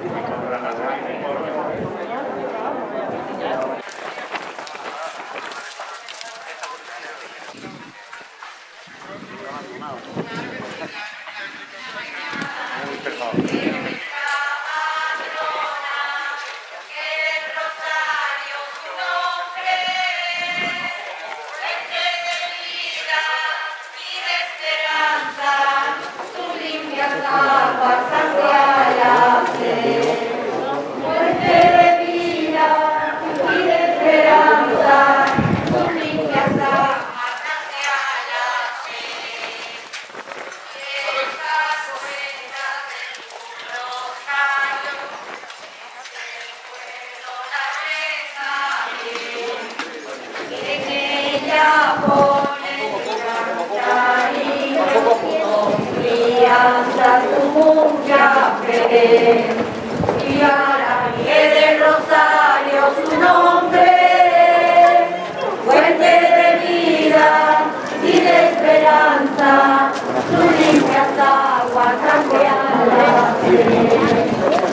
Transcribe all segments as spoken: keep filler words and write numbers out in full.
Y a la Virgen del Rosario su nombre, fuente de vida y de esperanza, sus limpias aguas cambian la fe.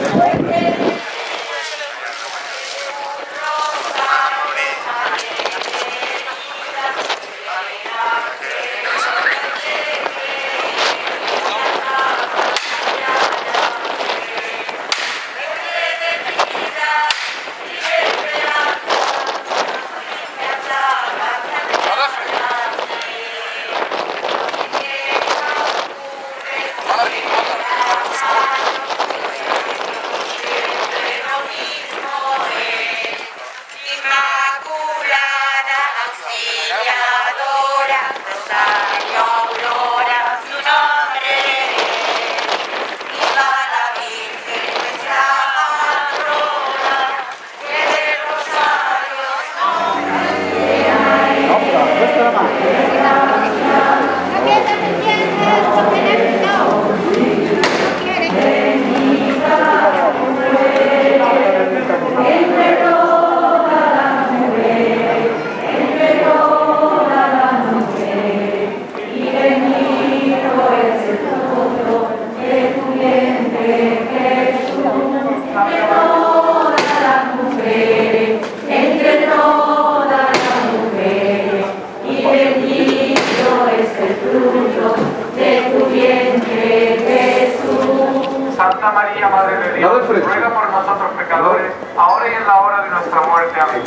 Santa María, Madre de Dios, ruega por nosotros pecadores, ahora y en la hora de nuestra muerte. Amén.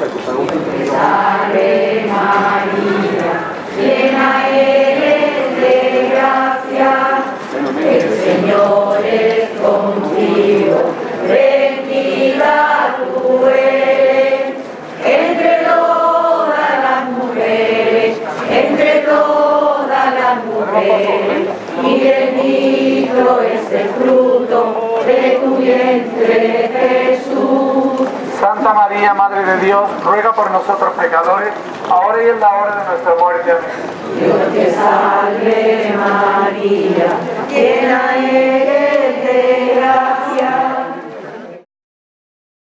Salve María, llena eres de gracia, el Señor es contigo, bendita tú eres, entre todas las mujeres, entre todas las mujeres, y bendito es el fruto de tu vientre, Jesús. Santa María, Madre de Dios, ruega por nosotros pecadores, ahora y en la hora de nuestra muerte. Amén. Dios te salve María, llena eres